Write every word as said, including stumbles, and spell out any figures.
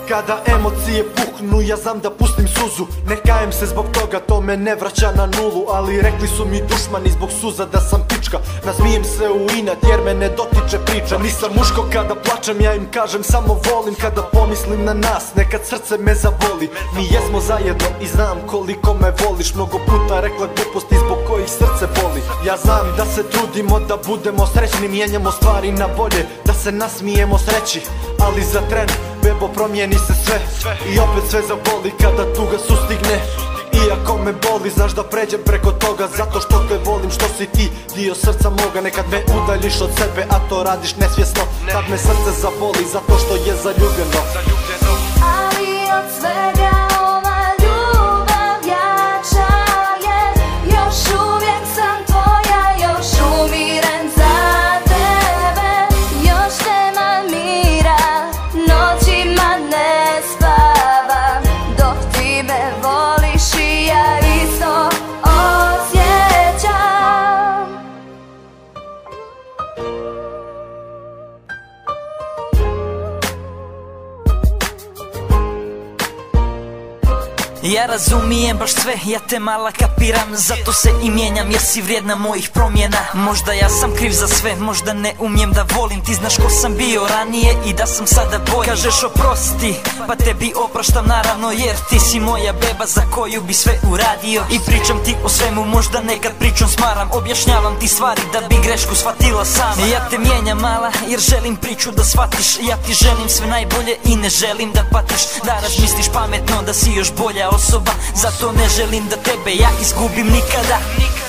Kada emocije puknu, ja znam da pustim suzu. Ne kajem se zbog toga, to me ne vraća na nulu. Ali rekli su mi dušmani zbog suza da sam pička. Nasmijem se u inat jer me ne dotiče priča. Nisam muško kada plačem, ja im kažem samo volim. Kada pomislim na nas, nekad srce me zavoli. Mi jesmo zajedno i znam koliko me voliš. Mnogo puta rekla gluposti zbog kojih srce boli. Ja znam da se trudimo da budemo srećni, mijenjamo stvari na bolje, da se nasmijemo sreći. Ali za tren, bebo, promijeni se sve i opet sve zaboli kada tuga sustigne. Iako me boli, znaš da pređem preko toga, zato što te volim, što si ti dio srca moga. Nekad me udaljiš od sebe, a to radiš nesvjesno. Tad me srce zaboli, zato što je zaljubljeno. Ali od svega ova ljubav jača je. Još uvijek sam tvoja, još umiren za tebe. Još nema mira, noćima ne spavam, dok ti me voliš i ja isto osjećam. Ja razumijem baš sve, ja te mala kapiram. Zato se i mijenjam jer si vrijedna mojih promjena. Možda ja sam kriv za sve, možda ne umijem da volim. Ti znaš ko sam bio ranije i da sam sada bolji. Kažeš oprosti, pa tebi opraštam naravno, jer ti si moja beba za koju bi sve uradio. I pričam ti o svemu, možda nekad pričom smaram. Objašnjavam ti stvari da bi grešku shvatila sama. Ja te mijenjam mala jer želim priču da shvatiš. Ja ti želim sve najbolje i ne želim da patiš. Da razmisliš pametno, da si još bolja osoba. Zato ne želim da tebe ja izgubim nikada.